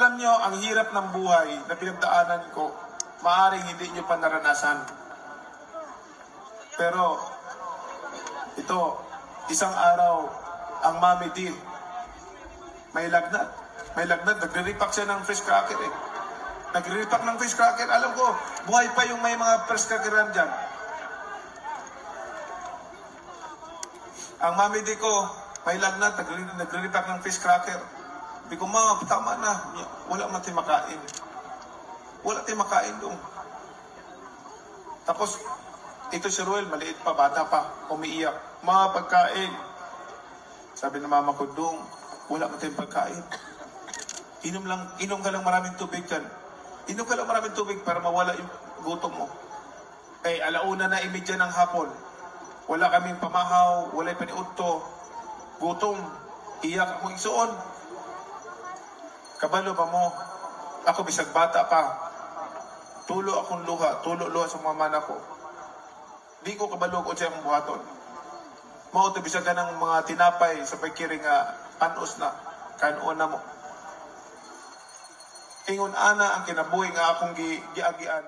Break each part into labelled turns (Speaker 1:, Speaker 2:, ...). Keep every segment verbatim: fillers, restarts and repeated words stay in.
Speaker 1: alam nyo, ang hirap ng buhay na pinagdaanan ko, maaring hindi nyo pa naranasan. Pero, ito, isang araw, ang Mami D, may lagnat. May lagnat, nagre-repack siya ng fish cracker eh. Nagre-repack ng fish cracker. Alam ko, buhay pa yung may mga fish crackeran dyan. Ang Mami D ko, may lagnat, nagre-repack ng fish cracker. Sabi ko, ma, tama na. Wala man tayo makain. Wala tayo makain doon. Tapos, ito si Ruel, maliit pa, bata pa, umiiyak. Ma, pagkain. Sabi ng mama ko, doon, wala man tayong pagkain. Inom lang, inom ka lang maraming tubig dyan. Inom ka lang maraming tubig para mawala yung gutom mo. Eh, alauna na imidya ng hapon. Wala kaming pamahaw, wala yung paniudto. Gutom. Iyak akong isuon. Kabalo ba mo? Ako bisag bata pa. Tulo akong luha, tulo luha sa mga mana ko. Di ko kabalo ko siya ang buhaton. Mauto bisag ka ng mga tinapay sa pagkiring nga panos na. Kanon na mo. Ingon ana ang kinabuhi nga akong gi giagian.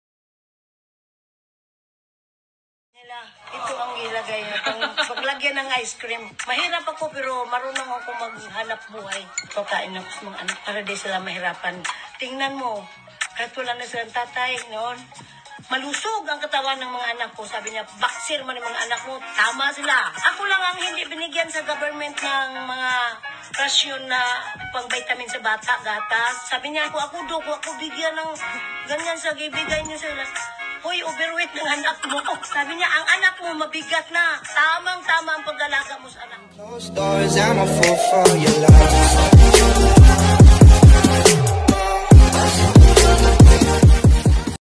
Speaker 2: Ito ang ilagay na pang paglagyan ng ice cream. Mahirap ako pero marunong ako maghanap buhay. Pagkain ako sa mga anak para di sila mahirapan. Tingnan mo, kahit wala na silang tatay noon, malusog ang katawan ng mga anak ko. Sabi niya, baksir man yung mga anak mo, tama sila. Ako lang ang hindi binigyan sa government ng mga rasyon na pang vitamin sa bata, gatas. Sabi niya, ako, ako doko, ako bigyan ng ganyan sa ibigay niyo sila. Hoy, overweight ng anak mo. Sabi niya, ang anak mo mabigat na. Tamang-tama ang pag-alaga mo sa anak mo.